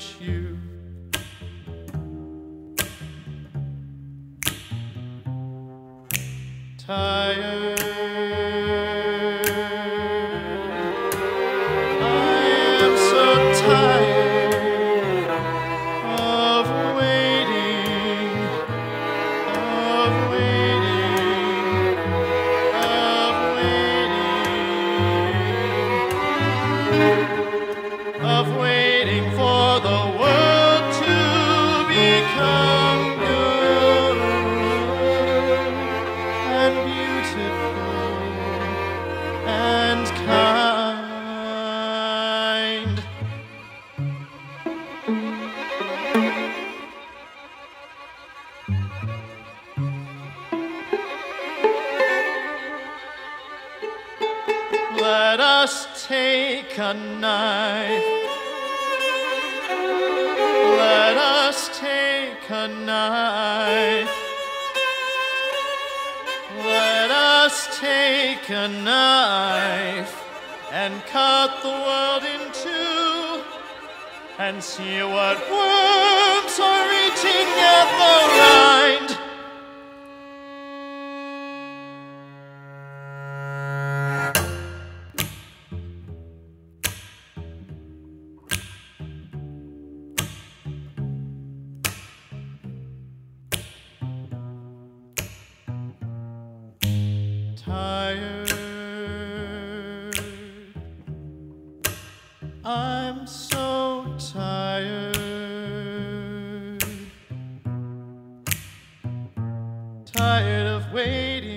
reach you. Tired, I am so tired of waiting, of waiting, of waiting, of waiting for the world to become good and beautiful and kind. Let us take a knife. Let us take a knife. Let us take a knife and cut the world in two and see what worms are eating at the rind. Tired, I'm so tired, tired of waiting.